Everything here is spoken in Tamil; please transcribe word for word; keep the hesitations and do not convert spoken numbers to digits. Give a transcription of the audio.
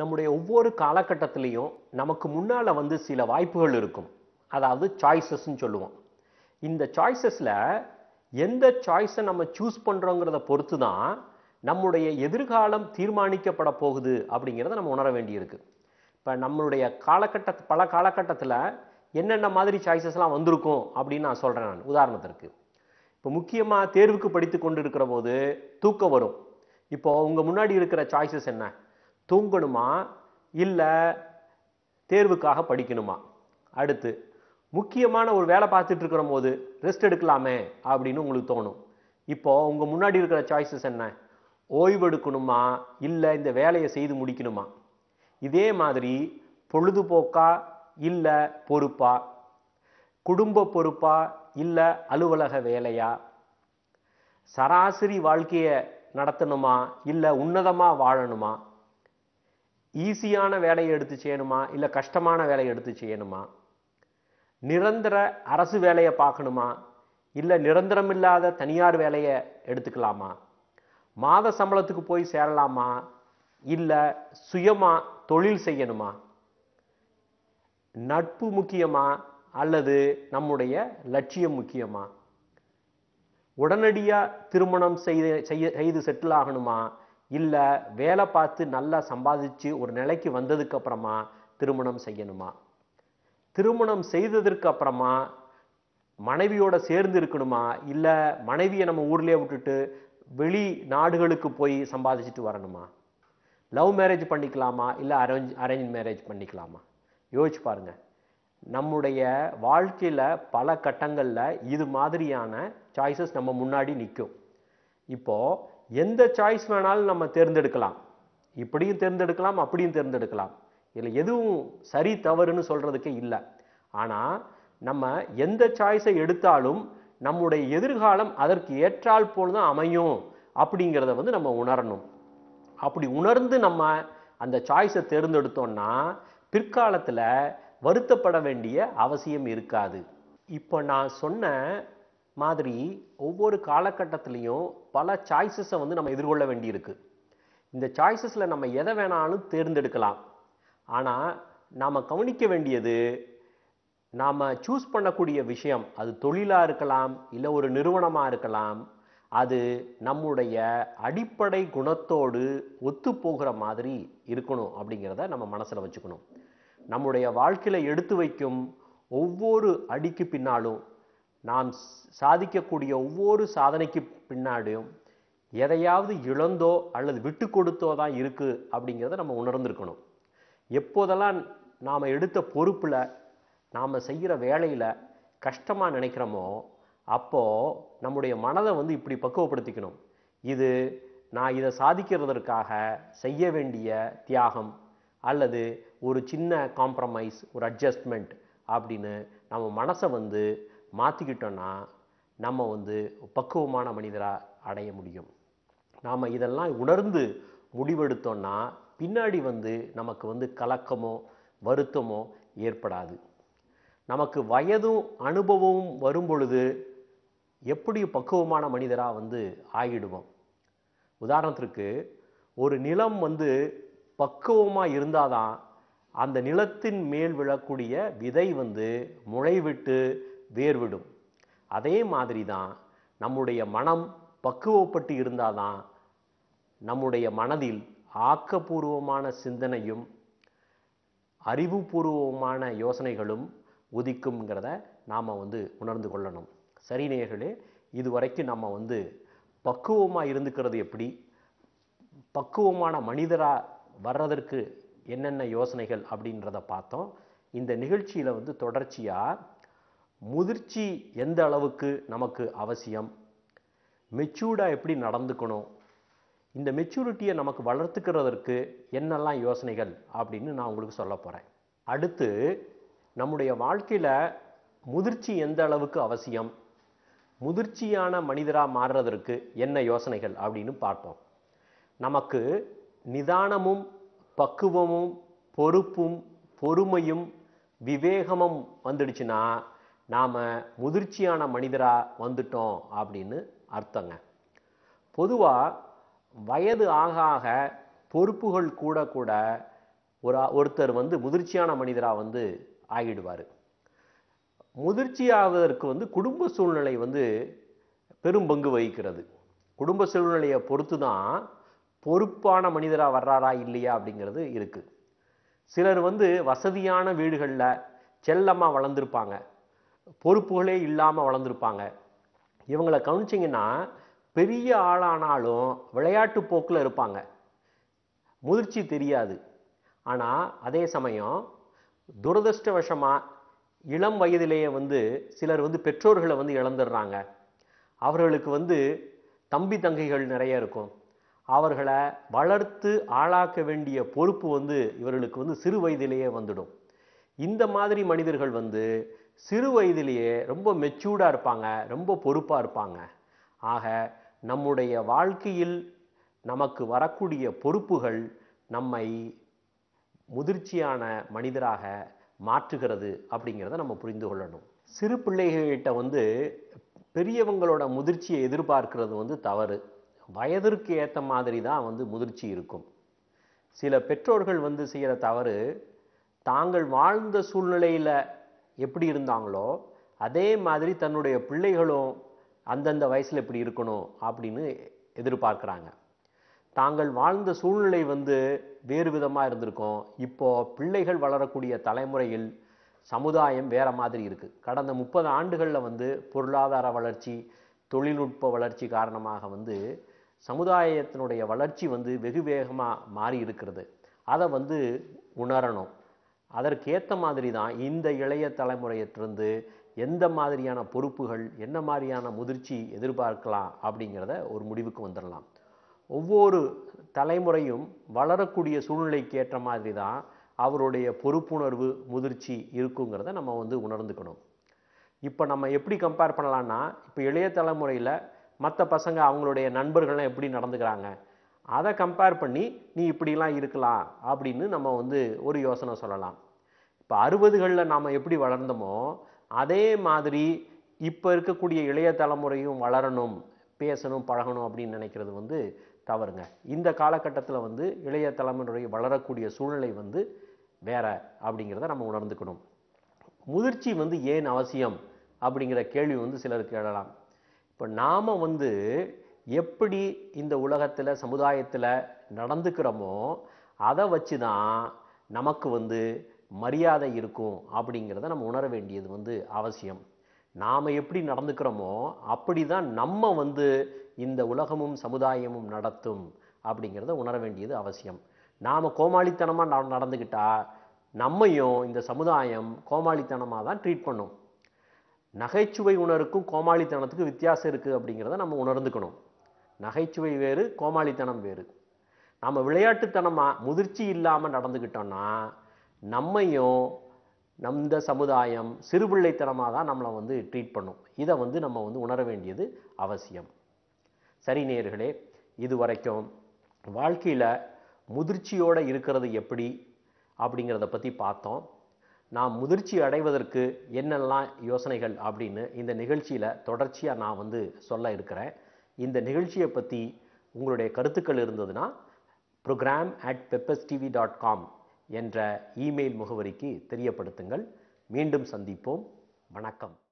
நம்முடைய ஒவ்வொரு காலகட்டத்திலையும் நமக்கு முன்னால வந்து சில வாய்ப்புகள் இருக்கும். அதாவது சாய்ஸஸ்ன்னு சொல்லுவோம். இந்த சாய்ஸஸ்ல எந்த சாய்ஸை நம்ம சூஸ் பண்றோங்கிறத பொறுத்து தான் நம்முடைய எதிர்காலம் தீர்மானிக்கப்பட போகுது அப்படிங்கிறத நம்ம உணர வேண்டியிருக்கு. இப்போ நம்மளுடைய காலகட்ட பல காலகட்டத்தில் என்னென்ன மாதிரி சாய்ஸஸ்லாம் வந்திருக்கும் அப்படின்னு நான் சொல்கிறேன். நான் உதாரணத்திற்கு இப்போ முக்கியமாக தேர்வுக்கு படித்து கொண்டு இருக்கிற போது தூக்கம் வரும். இப்போ உங்கள் முன்னாடி இருக்கிற சாய்ஸஸ் என்ன? தூங்கணுமா இல்லை தேர்வுக்காக படிக்கணுமா? அடுத்து முக்கியமான ஒரு வேலை பார்த்துட்டு இருக்கிற போது ரெஸ்ட் எடுக்கலாமே அப்படின்னு உங்களுக்கு தோணும். இப்போ உங்கள் முன்னாடி இருக்கிற சாய்ஸஸ் என்ன? ஓய்வு எடுக்கணுமா இல்லை இந்த வேலையை செய்து முடிக்கணுமா? இதே மாதிரி பொழுதுபோக்கா இல்லை பொறுப்பா? குடும்ப பொறுப்பா இல்லை அலுவலக வேலையா? சராசரி வாழ்க்கையை நடத்தணுமா இல்லை உன்னதமாக வாழணுமா? ஈஸியான வேலையை எடுத்து செய்யணுமா இல்லை கஷ்டமான வேலையை எடுத்து செய்யணுமா? நிரந்தர அரசு வேலையை பார்க்கணுமா இல்லை நிரந்தரம் இல்லாத தனியார் வேலையை எடுத்துக்கலாமா? மாத சம்பளத்துக்கு போய் சேரலாமா இல்லை சுயமா தொழில் செய்யணுமா? நட்பு முக்கியமா அல்லது நம்முடைய லட்சியம் முக்கியமா? உடனடியாக திருமணம் செய்து செய்ய செய்து செட்டில் ஆகணுமா இல்லை வேலை பார்த்து நல்லா சம்பாதிச்சு ஒரு நிலைக்கு வந்ததுக்கு அப்புறமா திருமணம் செய்யணுமா? திருமணம் செய்ததற்கு அப்புறமா மனைவியோட சேர்ந்து இருக்கணுமா இல்லை மனைவியை நம்ம ஊர்லேயே விட்டுட்டு வெளி நாடுகளுக்கு போய் சம்பாதிச்சுட்டு வரணுமா? லவ் மேரேஜ் பண்ணிக்கலாமா இல்லை அரேஞ்ச் அரேஞ்ச் மேரேஜ் பண்ணிக்கலாமா? யோசிச்சு பாருங்க. நம்முடைய வாழ்க்கையில் பல கட்டங்களில் இது மாதிரியான சாய்ஸஸ் நம்ம முன்னாடி நிற்கும். இப்போது எந்த சாய்ஸ் வேணாலும் நம்ம தேர்ந்தெடுக்கலாம். இப்படியும் தேர்ந்தெடுக்கலாம், அப்படியும் தேர்ந்தெடுக்கலாம். இதில் எதுவும் சரி தவறுன்னு சொல்கிறதுக்கே இல்லை. ஆனால் நம்ம எந்த சாய்ஸை எடுத்தாலும் நம்முடைய எதிர்காலம் அதற்கு ஏற்றால் போல் தான் அமையும் அப்படிங்கிறத வந்து நம்ம உணரணும். அப்படி உணர்ந்து நம்ம அந்த சாய்ஸை தேர்ந்தெடுத்தோம்னா பிற்காலத்தில் வருத்தப்பட வேண்டிய அவசியம் இருக்காது. இப்போ நான் சொன்ன மாதிரி ஒவ்வொரு காலகட்டத்திலையும் பல சாய்ஸஸை வந்து நம்ம எதிர்கொள்ள வேண்டியிருக்கு. இந்த சாய்ஸஸில் நம்ம எதை வேணாலும் தேர்ந்தெடுக்கலாம். ஆனால் நாம் கவனிக்க வேண்டியது, நாம் சூஸ் பண்ணக்கூடிய விஷயம் அது தொழிலாக இருக்கலாம் இல்லை ஒரு நிறுவனமாக இருக்கலாம், அது நம்முடைய அடிப்படை குணத்தோடு ஒத்து போகிற மாதிரி இருக்கணும் அப்படிங்கிறத நம்ம மனசில் வச்சுக்கணும். நம்முடைய வாழ்க்கையில் எடுத்து வைக்கும் ஒவ்வொரு அடிக்கு பின்னாலும், நாம் சாதிக்கக்கூடிய ஒவ்வொரு சாதனைக்கு பின்னாடியும் எதையாவது இழந்தோ அல்லது விட்டு கொடுத்தோ தான் இருக்குது அப்படிங்கிறத நம்ம உணர்ந்திருக்கணும். எப்போதெல்லாம் நாம் எடுத்த பொறுப்பில் நாம் செய்கிற வேலையில் கஷ்டமாக நினைக்கிறோமோ அப்போது நம்முடைய மனதை வந்து இப்படி பக்குவப்படுத்திக்கணும். இது நான் இதை சாதிக்கிறதற்காக செய்ய வேண்டிய தியாகம் அல்லது ஒரு சின்ன காம்ப்ரமைஸ், ஒரு அட்ஜஸ்ட்மெண்ட் அப்படின்னு நம்ம மனசை வந்து மாற்றிக்கிட்டோன்னா நம்ம வந்து பக்குவமான மனிதராக அடைய முடியும். நாம் இதெல்லாம் உணர்ந்து முடிவெடுத்தோன்னா பின்னாடி வந்து நமக்கு வந்து கலக்கமோ வருத்தமோ ஏற்படாது. நமக்கு வயதும் அனுபவமும் வரும் பொழுது எப்படி பக்குவமான மனிதராக வந்து ஆகிடுவோம். உதாரணத்திற்கு ஒரு நிலம் வந்து பக்குவமாக இருந்தால் தான் அந்த நிலத்தின் மேல் விழக்கூடிய விதை வந்து முளைவிட்டு வேர்விடும். அதே மாதிரி தான் நம்முடைய மனம் பக்குவப்பட்டு இருந்தால் தான் நம்முடைய மனதில் ஆக்கப்பூர்வமான சிந்தனையும் அறிவுபூர்வமான யோசனைகளும் உதிக்கும்ங்கிறத நாம் வந்து உணர்ந்து கொள்ளணும். சரி நேயர்களே, இதுவரைக்கும் நம்ம வந்து பக்குவமாக இருந்துக்கிறது எப்படி, பக்குவமான மனிதராக வர்றதற்கு என்னென்ன யோசனைகள் அப்படின்றத பார்த்தோம். இந்த நிகழ்ச்சியில் வந்து தொடர்ச்சியாக முதிர்ச்சி எந்த அளவுக்கு நமக்கு அவசியம், மெச்சூர்டாக எப்படி நடந்துக்கணும், இந்த மெச்சூரிட்டியை நமக்கு வளர்த்துக்கிறதற்கு என்னெல்லாம் யோசனைகள் அப்படின்னு நான் உங்களுக்கு சொல்ல போகிறேன். அடுத்து நம்முடைய வாழ்க்கையில் முதிர்ச்சி எந்த அளவுக்கு அவசியம், முதிர்ச்சியான மனிதராக மாறுறதற்கு என்ன யோசனைகள் அப்படின்னு பார்ப்போம். நமக்கு நிதானமும் பக்குவமும் பொறுப்பும் பொறுமையும் விவேகமும் வந்துடுச்சுன்னா நாம் முதிர்ச்சியான மனிதராக வந்துட்டோம் அப்படின்னு அர்த்தங்க. பொதுவாக வயது ஆக ஆக பொறுப்புகள் கூட கூட ஒரு ஒருத்தர் வந்து முதிர்ச்சியான மனிதராக வந்து ஆகிடுவார். முதிர்ச்சி ஆவதற்கு வந்து குடும்ப சூழ்நிலை வந்து பெரும் பங்கு வகிக்கிறது. குடும்ப சூழ்நிலையை பொறுத்து தான் பொறுப்பான மனிதராக வர்றாரா இல்லையா அப்படிங்கிறது இருக்கு. சிலர் வந்து வசதியான வீடுகளில் செல்லமாக வளர்ந்துருப்பாங்க, பொறுப்புகளே இல்லாமல் வளர்ந்துருப்பாங்க. இவங்களை கவனிச்சிங்கன்னா பெரிய ஆளானாலும் விளையாட்டு போக்கில் இருப்பாங்க, முதிர்ச்சி தெரியாது. ஆனால் அதே சமயம் துரதிர்ஷ்டவசமாக இளம் வயதிலேயே வந்து சிலர் வந்து பெற்றோர்களை வந்து இழந்துடுறாங்க. அவர்களுக்கு வந்து தம்பி தங்கைகள் நிறைய இருக்கும். அவர்களை வளர்த்து ஆளாக்க வேண்டிய பொறுப்பு வந்து இவர்களுக்கு வந்து சிறு வயதிலேயே வந்துடும். இந்த மாதிரி மனிதர்கள் வந்து சிறு வயதிலேயே ரொம்ப மெச்சூர்டாக இருப்பாங்க, ரொம்ப பொறுப்பாக இருப்பாங்க. ஆக நம்முடைய வாழ்க்கையில் நமக்கு வரக்கூடிய பொறுப்புகள் நம்மை முதிர்ச்சியான மனிதராக மாற்றுகிறது அப்படிங்கிறத நம்ம புரிந்து கொள்ளணும். சிறு பிள்ளைகிட்ட வந்து பெரியவங்களோட முதிர்ச்சியை எதிர்பார்க்கிறது வந்து தவறு. வயதிற்கு ஏற்ற மாதிரி தான் வந்து முதிர்ச்சி இருக்கும். சில பெற்றோர்கள் வந்து செய்கிற தவறு, தாங்கள் வாழ்ந்த சூழ்நிலையில் எப்படி இருந்தாங்களோ அதே மாதிரி தன்னுடைய பிள்ளைகளும் அந்தந்த வயசில் எப்படி இருக்கணும் அப்படின்னு எதிர்பார்க்குறாங்க. தாங்கள் வாழ்ந்த சூழ்நிலை வந்து வேறு விதமாக இருந்திருக்கும். இப்போது பிள்ளைகள் வளரக்கூடிய தலைமுறையில் சமுதாயம் வேறு மாதிரி இருக்குது. கடந்த முப்பது ஆண்டுகளில் வந்து பொருளாதார வளர்ச்சி, தொழில்நுட்ப வளர்ச்சி காரணமாக வந்து சமுதாயத்தினுடைய வளர்ச்சி வந்து வெகு வேகமாக மாறி இருக்கிறது. அதை வந்து உணரணும். அதற்கேற்ற மாதிரி தான் இந்த இளைய தலைமுறையிலிருந்து எந்த மாதிரியான பொறுப்புகள், என்ன மாதிரியான முதிர்ச்சி எதிர்பார்க்கலாம் அப்படிங்கிறத ஒரு முடிவுக்கு வந்துடலாம். ஒவ்வொரு தலைமுறையும் வளரக்கூடிய சூழ்நிலைக்கு ஏற்ற மாதிரி தான் அவருடைய பொறுப்புணர்வு, முதிர்ச்சி இருக்குங்கிறத நம்ம வந்து உணர்ந்துக்கணும். இப்போ நம்ம எப்படி கம்பேர் பண்ணலான்னா, இப்போ இளைய தலைமுறையில் மற்ற பசங்க அவங்களுடைய நண்பர்கள்லாம் எப்படி நடந்துக்கிறாங்க, அதை கம்பேர் பண்ணி நீ இப்படிலாம் இருக்கலாம் அப்படின்னு நம்ம வந்து ஒரு யோசனை சொல்லலாம். இப்போ அறுபதுகளில் நாம் எப்படி வளர்ந்தோமோ அதே மாதிரி இப்போ இருக்கக்கூடிய இளைய தலைமுறையும் வளரணும், பேசணும், பழகணும் அப்படின்னு நினைக்கிறது வந்து தவறுங்க. இந்த காலகட்டத்தில் வந்து இளைய தலைமுறை வளரக்கூடிய சூழ்நிலை வந்து வேற அப்படிங்கிறத நம்ம உணர்ந்துக்கணும். முதிர்ச்சி வந்து ஏன் அவசியம் அப்படிங்கிற கேள்வி வந்து சிலருக்கு எழலாம். இப்போ நாம் வந்து எப்படி இந்த உலகத்தில் சமுதாயத்தில் நடந்துக்கிறோமோ அதை வச்சு தான் நமக்கு வந்து மரியாதை இருக்கும் அப்படிங்கிறத நம்ம உணர வேண்டியது வந்து அவசியம். நாம் எப்படி நடந்துக்கிறோமோ அப்படி தான் நம்ம வந்து இந்த உலகமும் சமுதாயமும் நடத்தும் அப்படிங்கிறத உணர வேண்டியது அவசியம். நாம் கோமாளித்தனமாக நடந்துக்கிட்டால் நம்மையும் இந்த சமுதாயம் கோமாளித்தனமாக தான் ட்ரீட் பண்ணும். நகைச்சுவை உணர்வுக்கும் கோமாளித்தனத்துக்கும் வித்தியாசம் இருக்குது அப்படிங்கிறத நம்ம உணர்ந்துக்கணும். நகைச்சுவை வேறு, கோமாளித்தனம் வேறு. நம்ம விளையாட்டுத்தனமாக முதிர்ச்சி இல்லாமல் நடந்துக்கிட்டோம்னா நம்மையும் இந்த சமுதாயம் சிறுபிள்ளைத்தனமாக தான் நம்மளை வந்து ட்ரீட் பண்ணும். இதை வந்து நம்ம வந்து உணர வேண்டியது அவசியம். சரி நேயர்களே, இது வரைக்கும் வாழ்க்கையில் முதிர்ச்சியோடு இருக்கிறது எப்படி அப்படிங்கிறத பற்றி பார்த்தோம். நான் முதிர்ச்சி அடைவதற்கு என்னெல்லாம் யோசனைகள் அப்படின்னு இந்த நிகழ்ச்சியில் தொடர்ச்சியாக நான் வந்து சொல்ல இருக்கிறேன். இந்த நிகழ்ச்சியை பற்றி உங்களுடைய கருத்துக்கள் இருந்ததுன்னா programme at peppers TV dot com என்ற இமெயில் முகவரிக்கு தெரியப்படுத்துங்கள். மீண்டும் சந்திப்போம். வணக்கம்.